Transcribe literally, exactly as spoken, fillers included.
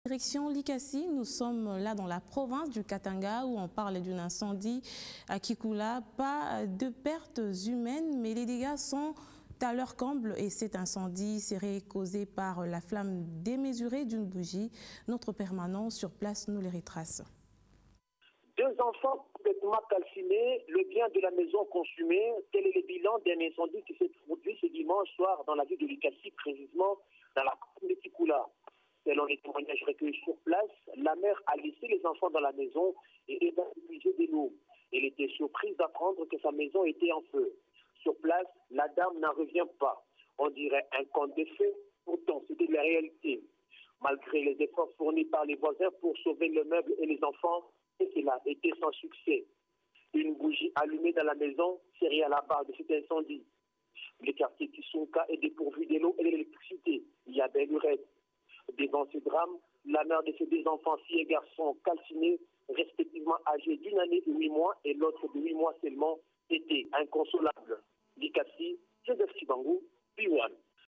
Direction Likassi, nous sommes là dans la province du Katanga où on parle d'un incendie à Kikula. Pas de pertes humaines, mais les dégâts sont à leur comble et cet incendie serait causé par la flamme démesurée d'une bougie. Notre permanent sur place nous les retrace. Deux enfants complètement calcinés, le bien de la maison consumé. Tel est le bilan d'un incendie qui s'est produit ce dimanche soir dans la ville de Likassi, précisément dans la commune de Kikula. Selon les témoignages recueillis sur place, la mère a laissé les enfants dans la maison et est épuisée de l'eau. Elle était surprise d'apprendre que sa maison était en feu. Sur place, la dame n'en revient pas. On dirait un conte de fées, pourtant c'était la réalité. Malgré les efforts fournis par les voisins pour sauver le meuble et les enfants, cela a été sans succès. Une bougie allumée dans la maison serait à la base de cet incendie. Le quartier Kisonka est dépourvu de l'eau et de l'électricité. Il y a belle lurette. Devant ce drame, la mère de ces deux enfants, filles et garçons calcinés, respectivement âgés d'une année et huit mois et l'autre de huit mois seulement, était inconsolable. Likassi, Joseph Chibangou,